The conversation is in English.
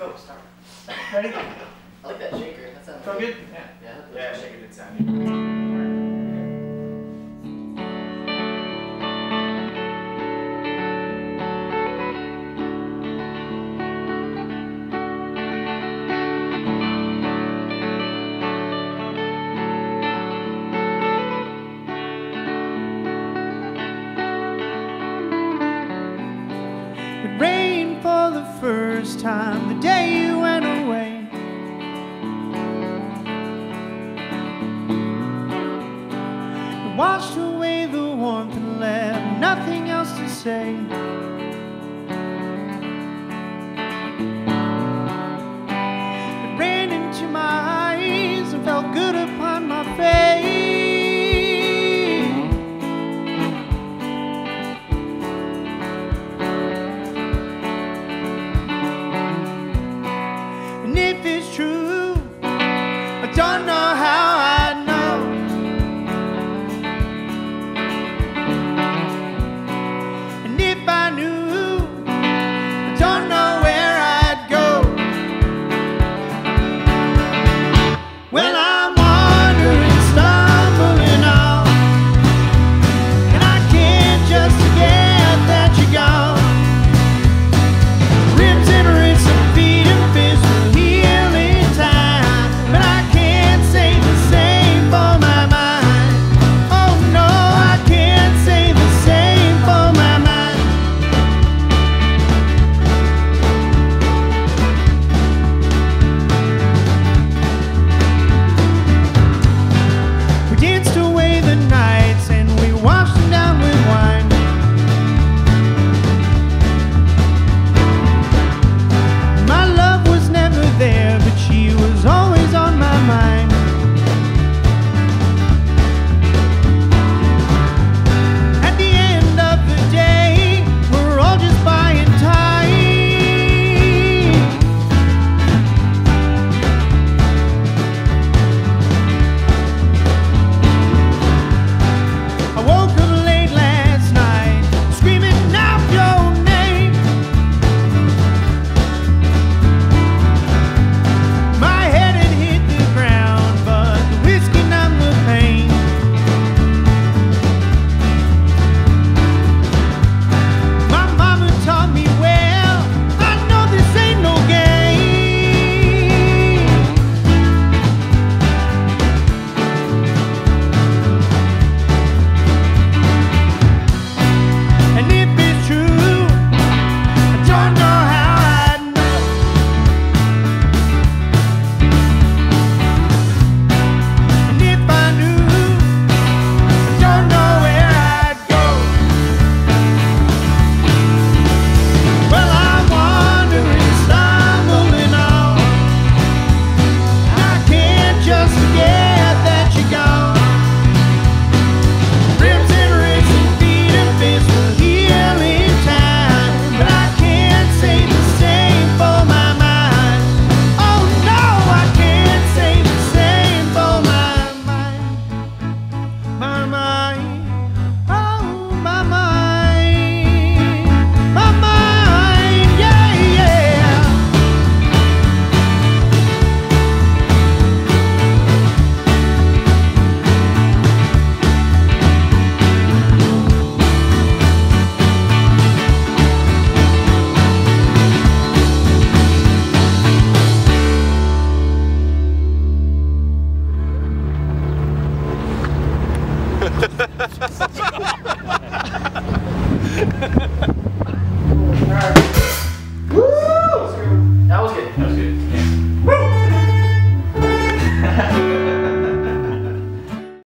Go, start. Ready? I like that shaker. That sounds Feel good? Yeah. Yeah, shaker did sound good. It rained for the first time the day you went away. It washed away the warmth and left nothing else to say. It ran into my eyes and felt good upon my face. And if it's true, I don't know how I know. And if I knew, I don't know where I'd go. Well, I'm wandering, stumbling on, and I can't just forget that you're gone. Ribs and wrists and feet and fists will heal in time, but I can't say the same for my mind. Oh no, I can't say the same for my mind. We danced away the nights and we washed them down with wine. My love was never there, but she was always on my mind. At the end of the day, we're all just buying time. I woke up late last night, screaming out your name. My head had hit the ground, but the whiskey numbed the pain. My mama taught me well, I know this ain't no game. And if it's true, I don't know how I'd know. And if I knew, I don't know where I'd go. Well, I'm wandering, stumbling on. I can't just forget that you're gone. Ribs and wrists and feet and fists will heal in time, but I can't say the same for my mind. Oh no, I can't say the same for my mind. My mind, oh my mind, my mind, yeah, yeah.